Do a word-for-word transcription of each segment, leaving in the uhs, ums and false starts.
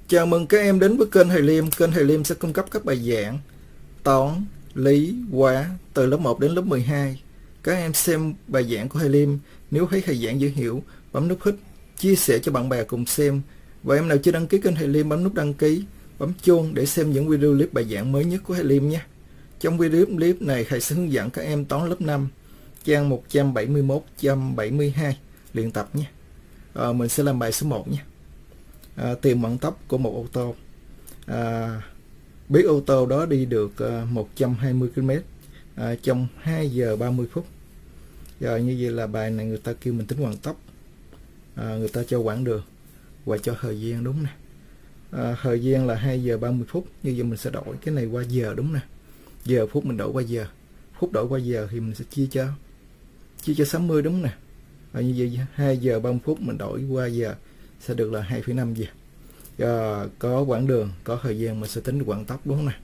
Chào mừng các em đến với kênh Thầy Liêm. Kênh Thầy Liêm sẽ cung cấp các bài giảng toán, lý, hóa từ lớp một đến lớp mười hai. Các em xem bài giảng của Thầy Liêm, nếu thấy thầy giảng dễ hiểu, bấm nút thích, chia sẻ cho bạn bè cùng xem. Và em nào chưa đăng ký kênh Thầy Liêm, bấm nút đăng ký, bấm chuông để xem những video clip bài giảng mới nhất của Thầy Liêm nhé. Trong video clip này, thầy sẽ hướng dẫn các em toán lớp năm, trang một trăm bảy mươi mốt trăm bảy mươi hai luyện tập nhé. À, mình sẽ làm bài số một nhé. À, tìm vận tốc của một ô tô. À, biết ô tô đó đi được à, một trăm hai mươi ki lô mét à, trong hai giờ ba mươi phút. Rồi như vậy là bài này người ta kêu mình tính vận tốc. À, người ta cho quãng đường và cho thời gian, đúng nè. À, thời gian là hai giờ ba mươi phút, như vậy mình sẽ đổi cái này qua giờ, đúng nè. Giờ phút mình đổi qua giờ, phút đổi qua giờ thì mình sẽ chia cho chia cho sáu mươi, đúng nè. À, như vậy hai giờ ba mươi phút mình đổi qua giờ sẽ được là hai phẩy năm giờ. À, có quãng đường, có thời gian mình sẽ tính được vận tốc, đúng không nè.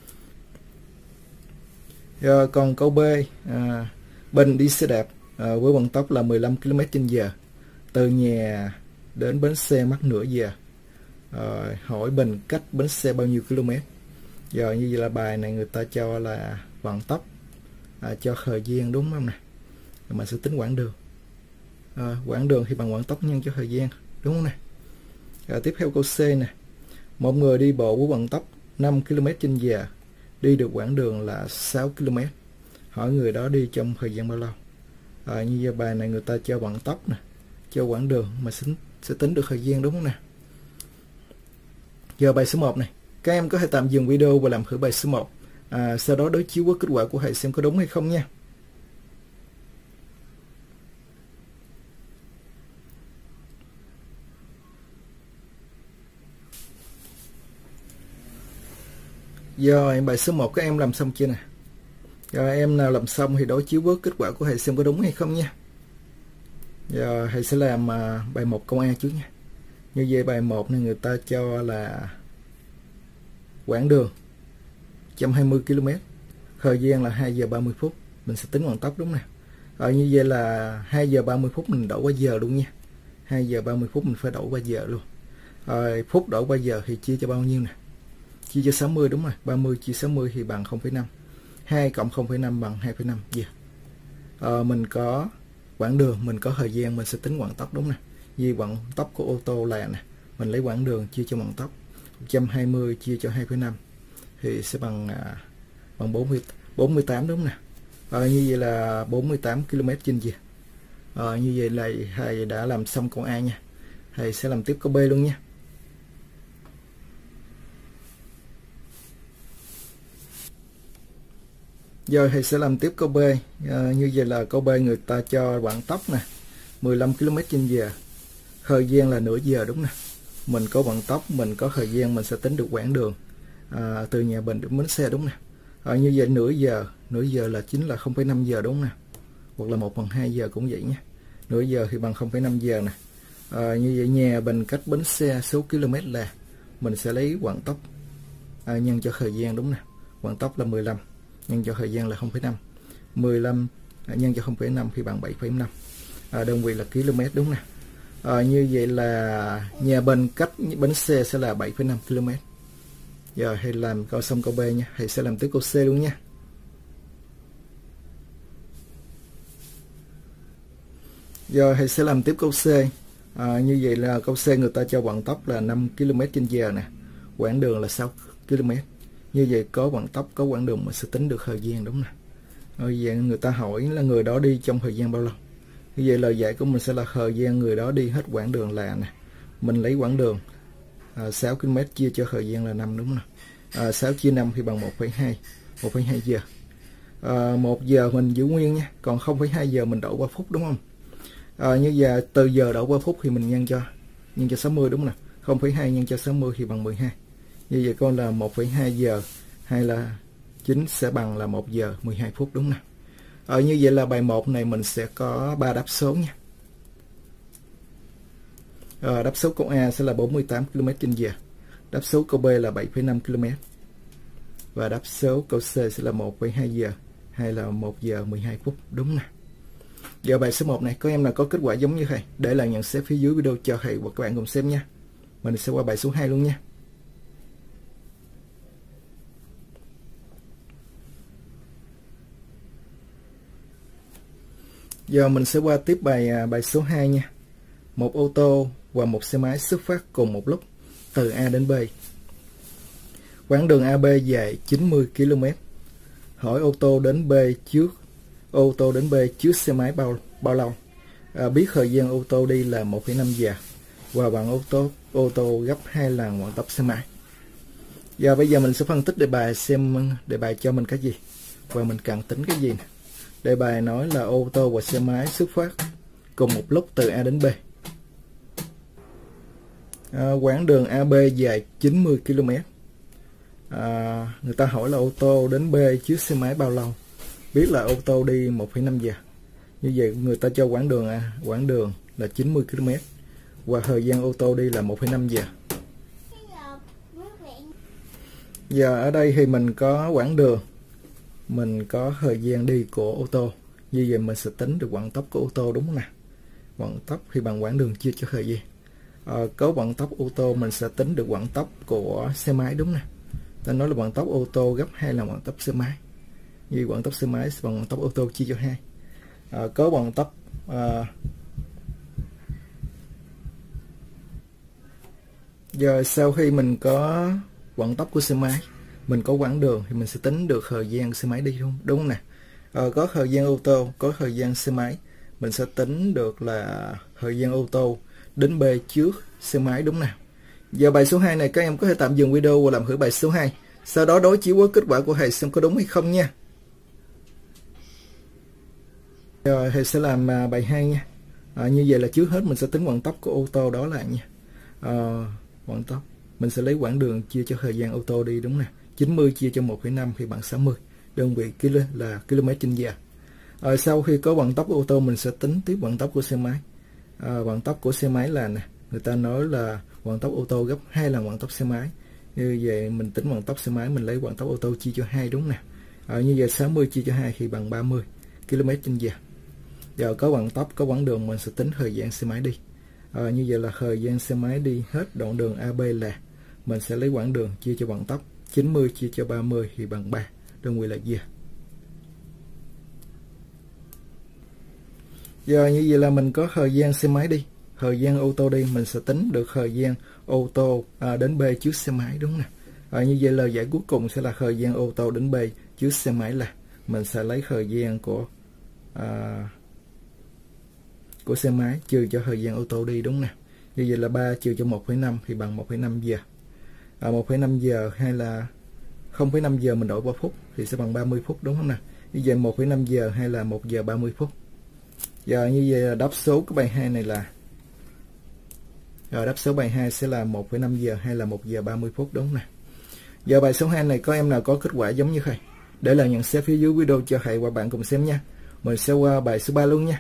À, còn câu B, à, Bình đi xe đạp à, với vận tốc là mười lăm ki lô mét trên giờ từ nhà đến bến xe mất nửa giờ. À, hỏi Bình cách bến xe bao nhiêu km. Giờ như vậy là bài này người ta cho là vận tốc, à, cho thời gian, đúng không nè. Rồi mình sẽ tính quãng đường. À, quãng đường thì bằng vận tốc nhân cho thời gian, đúng không nè. À, tiếp theo câu C nè. Một người đi bộ với vận tốc năm ki lô mét trên giờ, đi được quãng đường là sáu ki lô mét. Hỏi người đó đi trong thời gian bao lâu. À, như vậy bài này người ta cho vận tốc nè, cho quãng đường mà sẽ, sẽ tính được thời gian, đúng không nè. Giờ bài số một này, các em có thể tạm dừng video và làm thử bài số một. À, sau đó đối chiếu với kết quả của thầy xem có đúng hay không nha. Rồi bài số một các em làm xong chưa nè. Rồi em nào làm xong thì đối chiếu với kết quả của thầy xem có đúng hay không nha. Giờ thầy sẽ làm à, bài một câu A trước nha. Như vậy bài một này người ta cho là quãng đường một trăm hai mươi ki lô mét, thời gian là hai giờ ba mươi phút, mình sẽ tính vận tốc, đúng nè. Rồi như vậy là hai giờ ba mươi phút mình đổi qua giờ luôn nha. hai giờ ba mươi phút mình phải đổi qua giờ luôn. Rồi phút đổi qua giờ thì chia cho bao nhiêu nè. Chia cho sáu mươi, đúng rồi. ba mươi chia sáu mươi thì bằng không phẩy năm. hai cộng không phẩy năm bằng hai phẩy năm giờ. À, mình có quãng đường, mình có thời gian, mình sẽ tính vận tốc, đúng nè. Vì vận tốc của ô tô là nè, mình lấy quãng đường chia cho vận tốc, một trăm hai mươi chia cho hai phẩy năm thì sẽ bằng à, bằng bốn mươi, bốn mươi tám, đúng nè. À, như vậy là bốn mươi tám ki lô mét trên giờ. À, như vậy là thầy đã làm xong câu A nha. Thầy sẽ làm tiếp câu B luôn nha. Giờ thầy sẽ làm tiếp câu B. À, như vậy là câu B người ta cho vận tốc nè mười lăm ki lô mét trên giờ, thời gian là nửa giờ, đúng nè. Mình có vận tốc, mình có thời gian, mình sẽ tính được quãng đường à, từ nhà Bình đến bến xe, đúng nè. À, như vậy nửa giờ, nửa giờ là chính là không phẩy năm giờ, đúng nè. Hoặc là một phần hai giờ cũng vậy nha. Nửa giờ thì bằng không phẩy năm giờ nè. À, như vậy nhà Bình cách bến xe số km là mình sẽ lấy vận tốc à, nhân cho thời gian, đúng nè. Vận tốc là mười lăm nhân cho thời gian là không phẩy năm. mười lăm à, nhân cho không phẩy năm thì bằng bảy phẩy năm. À, đơn vị là km, đúng nè. À, như vậy là nhà Bình cách bến xe sẽ là bảy phẩy năm ki lô mét. Giờ hãy làm câu xong câu B nha. Hãy sẽ làm tiếp câu C luôn nha. Giờ hãy sẽ làm tiếp câu C. À, như vậy là câu C người ta cho vận tốc là năm ki lô mét trên giờ nè, quãng đường là sáu ki lô mét. Như vậy có vận tốc, có quãng đường mà sẽ tính được thời gian, đúng nè. Rồi vậy người ta hỏi là người đó đi trong thời gian bao lâu. Như vậy lời giải của mình sẽ là thời gian người đó đi hết quãng đường là nè. Mình lấy quãng đường à, sáu ki lô mét chia cho thời gian là năm, đúng nè. À, sáu chia năm thì bằng một phẩy hai, một phẩy hai giờ. À, một giờ mình giữ nguyên nha, còn không phẩy hai giờ mình đổi qua phút, đúng không? À, như giờ từ giờ đổi qua phút thì mình nhân cho nhân cho sáu mươi, đúng nè. không phẩy hai nhân cho sáu mươi thì bằng mười hai. Như vậy con là một phẩy hai giờ hay là chính sẽ bằng là một giờ mười hai phút, đúng nè. Ở như vậy là bài một này mình sẽ có ba đáp số nha. À, đáp số câu A sẽ là bốn mươi tám ki lô mét trên giờ. Đáp số câu B là bảy phẩy năm ki lô mét. Và đáp số câu C sẽ là một phẩy hai giờ hay là một giờ mười hai phút, đúng nè. Giờ bài số một này, có em nào có kết quả giống như thầy để lại nhận xét phía dưới video cho thầy và các bạn cùng xem nha. Mình sẽ qua bài số hai luôn nha. Giờ mình sẽ qua tiếp bài bài số hai nha. Một ô tô và một xe máy xuất phát cùng một lúc từ A đến B. Quãng đường a bê dài chín mươi ki lô mét. Hỏi ô tô đến B trước ô tô đến B trước xe máy bao bao lâu? À, biết thời gian ô tô đi là một phẩy năm giờ và bằng ô tô ô tô gấp hai lần vận tốc xe máy. Giờ bây giờ mình sẽ phân tích đề bài xem đề bài cho mình cái gì và mình cần tính cái gì nè. Đề bài nói là ô tô và xe máy xuất phát cùng một lúc từ A đến B. À, quãng đường a bê dài chín mươi ki lô mét. À, người ta hỏi là ô tô đến B trước xe máy bao lâu? Biết là ô tô đi một phẩy năm giờ. Như vậy người ta cho quãng đường à, quãng đường là chín mươi ki lô mét và thời gian ô tô đi là một phẩy năm giờ. Giờ ở đây thì mình có quãng đường, mình có thời gian đi của ô tô. Như vậy mình sẽ tính được vận tốc của ô tô, đúng không nào? Vận tốc thì bằng quãng đường chia cho thời gian. À, có vận tốc ô tô mình sẽ tính được vận tốc của xe máy, đúng nè. Ta nói là vận tốc ô tô gấp hai lần vận tốc xe máy. Như vận tốc xe máy bằng vận tốc ô tô chia cho hai. À, có vận tốc à, giờ sau khi mình có vận tốc của xe máy, mình có quãng đường thì mình sẽ tính được thời gian xe máy đi, không đúng không nè? À, có thời gian ô tô, có thời gian xe máy, mình sẽ tính được là thời gian ô tô đến B trước xe máy, đúng nào? Giờ bài số hai này các em có thể tạm dừng video và làm thử bài số hai, sau đó đối chiếu với kết quả của thầy xem có đúng hay không nha. Rồi thầy sẽ làm bài hai nha. À, như vậy là trước hết mình sẽ tính vận tốc của ô tô đó là nha. À, vận tốc mình sẽ lấy quãng đường chia cho thời gian ô tô đi, đúng nè. chín mươi chia cho một phẩy năm thì bằng sáu mươi, đơn vị kilo là km trên giờ. À, sau khi có vận tốc ô tô mình sẽ tính tiếp vận tốc của xe máy. À, vận tốc của xe máy là nè, người ta nói là vận tốc ô tô gấp hai lần vận tốc xe máy. Như vậy mình tính vận tốc xe máy, mình lấy vận tốc ô tô chia cho hai, đúng nè. À, như vậy sáu mươi chia cho hai thì bằng ba mươi km trên giờ. Giờ có vận tốc, có quãng đường, mình sẽ tính thời gian xe máy đi. À, như vậy là thời gian xe máy đi hết đoạn đường a bê là mình sẽ lấy quãng đường chia cho vận tốc, chín mươi chia cho ba mươi thì bằng ba, đơn vị là giờ. Giờ như vậy là mình có thời gian xe máy đi, thời gian ô tô đi, mình sẽ tính được thời gian ô tô à, đến B trước xe máy, đúng nè. À, như vậy lời giải cuối cùng sẽ là thời gian ô tô đến B trước xe máy là mình sẽ lấy thời gian của à, của xe máy trừ cho thời gian ô tô đi, đúng nè. Như vậy là ba trừ cho một phẩy năm thì bằng một phẩy năm giờ. À, một phẩy năm giờ hay là không phẩy năm giờ mình đổi ba phút thì sẽ bằng ba mươi phút, đúng không nè. Như vậy một phẩy năm giờ hay là một giờ ba mươi phút. Giờ như vậy là đáp số của bài hai này là rồi đáp số bài hai sẽ là một phẩy năm giờ hay là một giờ ba mươi phút, đúng không nè. Giờ bài số hai này có em nào có kết quả giống như thầy? Để là nhận xét phía dưới video cho thầy và bạn cùng xem nha. Mình sẽ qua bài số ba luôn nha.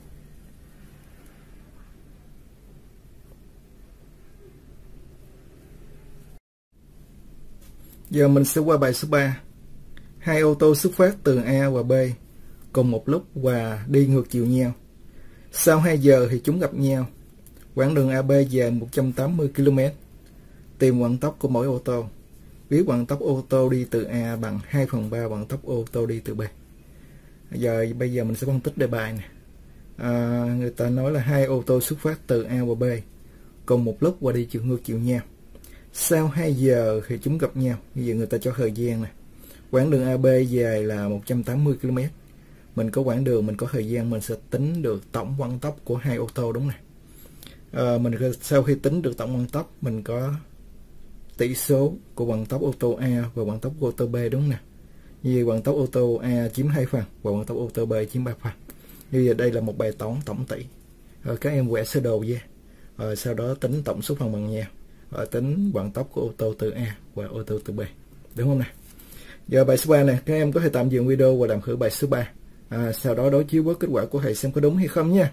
Giờ mình sẽ qua bài số ba. Hai ô tô xuất phát từ A và B cùng một lúc và đi ngược chiều nhau. Sau hai giờ thì chúng gặp nhau. Quãng đường a bê dài một trăm tám mươi ki lô mét. Tìm vận tốc của mỗi ô tô. Biết vận tốc ô tô đi từ A bằng hai phần ba vận tốc ô tô đi từ B. Giờ bây giờ mình sẽ phân tích đề bài này. À, người ta nói là hai ô tô xuất phát từ A và B cùng một lúc và đi chiều ngược chiều nhau. Sau hai giờ thì chúng gặp nhau. Như vậy người ta cho thời gian này. Quãng đường a bê dài là một trăm tám mươi ki lô mét. Mình có quãng đường, mình có thời gian, mình sẽ tính được tổng vận tốc của hai ô tô, đúng này. À, mình sau khi tính được tổng vận tốc, mình có tỷ số của vận tốc ô tô A và vận tốc ô tô B, đúng nè. Như vậy vận tốc ô tô A chiếm hai phần và vận tốc ô tô B chiếm ba phần. Như vậy đây là một bài toán tổng tỷ. À, các em vẽ sơ đồ ra. À, sau đó tính tổng số phần bằng nhau. À, tính vận tốc của ô tô từ A và ô tô từ B, đúng không nè. Giờ bài số ba này các em có thể tạm dừng video và làm thử bài số ba. À, sau đó đối chiếu với kết quả của thầy xem có đúng hay không nha.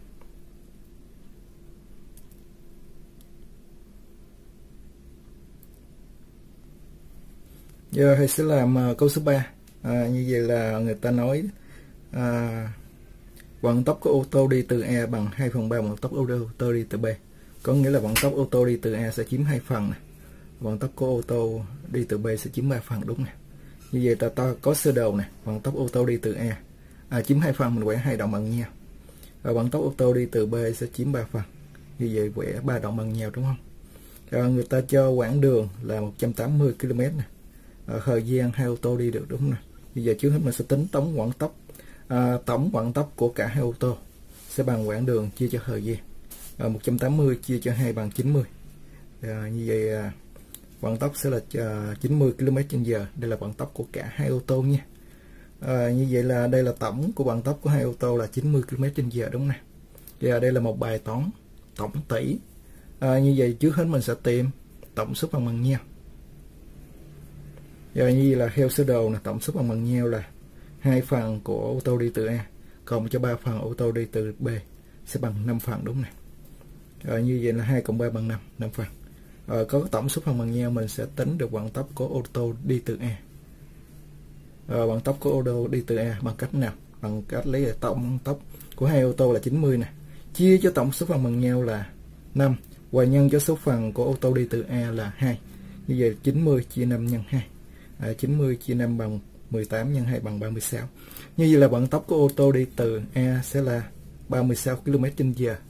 Giờ thầy sẽ làm uh, câu số ba. À, như vậy là người ta nói à, vận tốc của ô tô đi từ A bằng hai phần ba vận tốc ô tô đi từ B. Có nghĩa là vận tốc ô tô đi từ A sẽ chiếm hai phần này. Vận tốc của ô tô đi từ B sẽ chiếm ba phần, đúng nè. Như vậy ta, ta có sơ đồ này, vận tốc ô tô đi từ A à, chiếm hai phần, mình quay hai đoạn bằng nhau. Rồi vận tốc ô tô đi từ B sẽ chiếm ba phần. Như vậy vẽ ba đoạn bằng nhau đúng không? Rồi người ta cho quãng đường là một trăm tám mươi ki lô mét nè. Ở thời gian hai ô tô đi được đúng không nè. Bây giờ trước hết mình sẽ tính tổng quãng tốc. À, tổng quãng tốc của cả hai ô tô sẽ bằng quãng đường chia cho thời gian. À, một trăm tám mươi chia cho hai bằng chín mươi. À, như vậy à, vận tốc sẽ là uh, chín mươi ki lô mét trên giờ. Đây là vận tốc của cả hai ô tô nha. À, như vậy là đây là tổng của vận tốc của hai ô tô là chín mươi ki lô mét trên giờ đúng không nè. Và đây là một bài toán tổng tỷ. À, như vậy trước hết mình sẽ tìm tổng số phần bằng nhau. Rồi như vậy là theo sơ đồ là tổng số phần bằng nhau là hai phần của ô tô đi từ A cộng cho ba phần ô tô đi từ B sẽ bằng năm phần đúng này. Rồi như vậy là hai cộng ba bằng năm, năm phần. Rồi có tổng số phần bằng nhau mình sẽ tính được vận tốc của ô tô đi từ A. Rồi vận tốc của ô tô đi từ A bằng cách nào? Bằng cách lấy tổng vận tốc của hai ô tô là chín mươi nè, chia cho tổng số phần bằng nhau là năm và nhân cho số phần của ô tô đi từ A là hai. Như vậy chín mươi chia năm nhân hai. À, chín mươi chia năm bằng mười tám nhân hai bằng ba mươi sáu. Như vậy là vận tốc của ô tô đi từ A sẽ là ba mươi sáu ki lô mét trên giờ.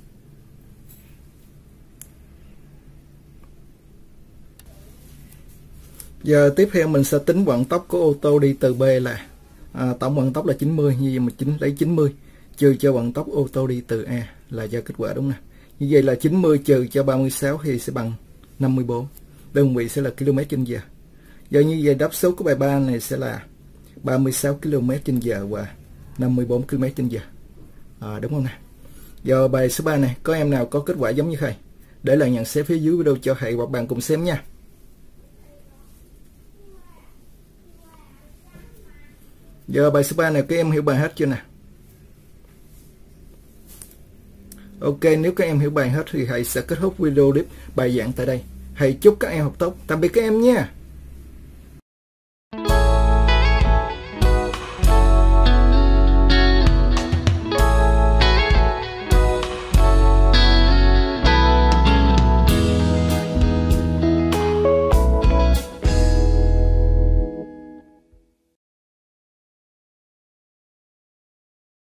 Giờ tiếp theo mình sẽ tính vận tốc của ô tô đi từ B là à, tổng vận tốc là chín mươi. Như vậy mình chính lấy chín mươi trừ cho vận tốc ô tô đi từ A là do kết quả đúng nè. Như vậy là chín mươi trừ cho ba mươi sáu thì sẽ bằng năm mươi tư. Đơn vị sẽ là km trên giờ. Giờ như vậy đáp số của bài ba này sẽ là ba mươi sáu ki lô mét trên giờ và năm mươi tư ki lô mét trên giờ. À, đúng không nè? Giờ bài số ba này có em nào có kết quả giống như thầy? Để lại nhận xét phía dưới video cho thầy và bạn cùng xem nha. Giờ bài số ba này các em hiểu bài hết chưa nè? Ok, nếu các em hiểu bài hết thì thầy sẽ kết thúc video clip bài giảng tại đây. Thầy chúc các em học tốt. Tạm biệt các em nha.